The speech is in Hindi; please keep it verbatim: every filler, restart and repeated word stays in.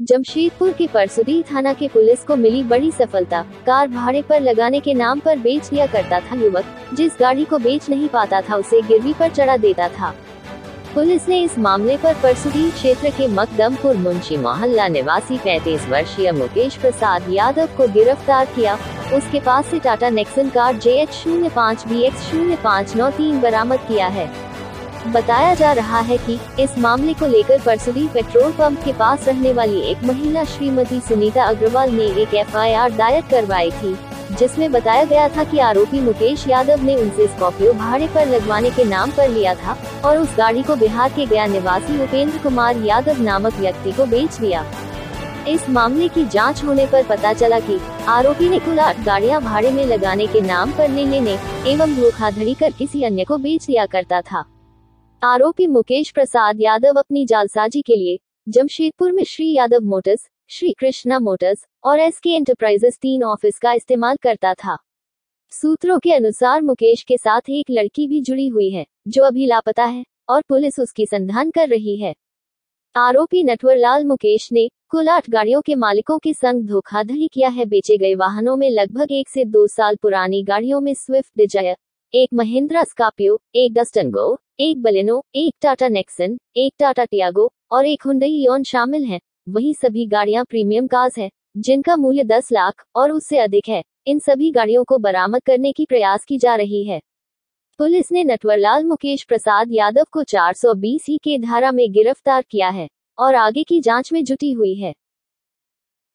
जमशेदपुर के परसुदी थाना के पुलिस को मिली बड़ी सफलता। कार भाड़े पर लगाने के नाम पर बेच दिया करता था युवक, जिस गाड़ी को बेच नहीं पाता था उसे गिरवी पर चढ़ा देता था। पुलिस ने इस मामले पर परसुदी क्षेत्र के मकदमपुर मुंशी मोहल्ला निवासी पैंतीस वर्षीय मुकेश प्रसाद यादव को गिरफ्तार किया। उसके पास से Tata Nexon car J H शून्य पाँच बी एक्स शून्य पाँच नौ तीन बरामद किया है। बताया जा रहा है कि इस मामले को लेकर परसुदी पेट्रोल पंप के पास रहने वाली एक महिला श्रीमती सुनीता अग्रवाल ने एक एफ आई आर दायर करवाई थी, जिसमें बताया गया था कि आरोपी मुकेश यादव ने उनसे स्कॉर्पियो भाड़े पर लगवाने के नाम पर लिया था और उस गाड़ी को बिहार के गया निवासी उपेंद्र कुमार यादव नामक व्यक्ति को बेच दिया। इस मामले की जांच होने पर पता चला कि आरोपी ने कुल आठ गाड़ियां भाड़े में लगाने के नाम पर ले लेने एवं धोखाधड़ी कर किसी अन्य को बेच दिया करता था। आरोपी मुकेश प्रसाद यादव अपनी जालसाजी के लिए जमशेदपुर में श्री यादव मोटर्स, श्री कृष्णा मोटर्स और एस के एंटरप्राइजेस तीन ऑफिस का इस्तेमाल करता था। सूत्रों के अनुसार मुकेश के साथ एक लड़की भी जुड़ी हुई है, जो अभी लापता है और पुलिस उसकी संधान कर रही है। आरोपी नटवरलाल मुकेश ने कुल आठ गाड़ियों के मालिकों के संग धोखाधड़ी किया है। बेचे गए वाहनों में लगभग एक से दो साल पुरानी गाड़ियों में स्विफ्ट डिजायर, एक महिंद्रा स्कॉर्पियो, एक डस्टन गो, एक बलेनो, एक टाटा नेक्सन, एक टाटा टियागो और एक हुंडई इओन शामिल हैं। वही सभी गाड़ियां प्रीमियम कार्स हैं, जिनका मूल्य दस लाख और उससे अधिक है। इन सभी गाड़ियों को बरामद करने की प्रयास की जा रही है। पुलिस ने नटवरलाल मुकेश प्रसाद यादव को चार सौ बीस ई के धारा में गिरफ्तार किया है और आगे की जांच में जुटी हुई है।